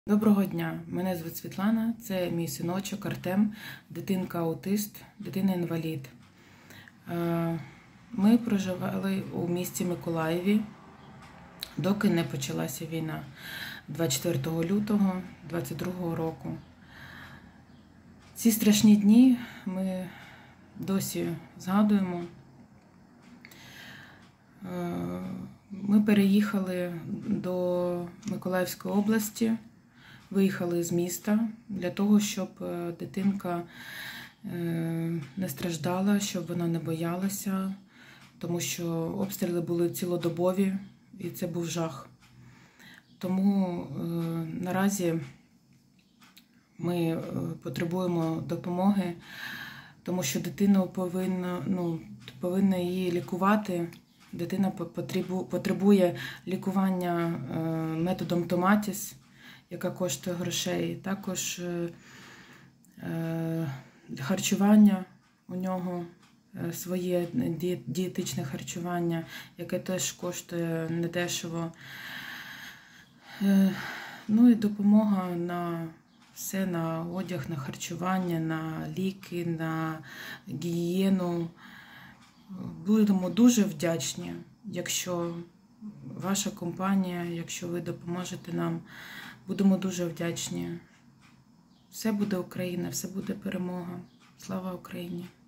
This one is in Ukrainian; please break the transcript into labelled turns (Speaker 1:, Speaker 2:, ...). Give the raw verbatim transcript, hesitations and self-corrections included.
Speaker 1: Доброго дня, мене звуть Світлана, це мій синочок Артем, дитинка-аутист, дитина-інвалід. Ми проживали у місті Миколаєві, доки не почалася війна двадцять четвертого лютого двадцять другого року. Ці страшні дні ми досі згадуємо. Ми переїхали до Миколаївської області, виїхали з міста для того, щоб дитинка не страждала, щоб вона не боялася, тому що обстріли були цілодобові і це був жах. Тому наразі ми потребуємо допомоги, тому що дитину повинна, ну, повинна її лікувати. Дитина потребує лікування методом Томатіс, яка коштує грошей. Також харчування у нього своє дієтичне харчування, яке теж коштує недешево. Ну і допомога на все, на одяг, на харчування, на ліки, на гігієну. Будемо дуже вдячні, якщо ваша компанія, якщо ви допоможете нам, будемо дуже вдячні. Все буде Україна, все буде перемога. Слава Україні!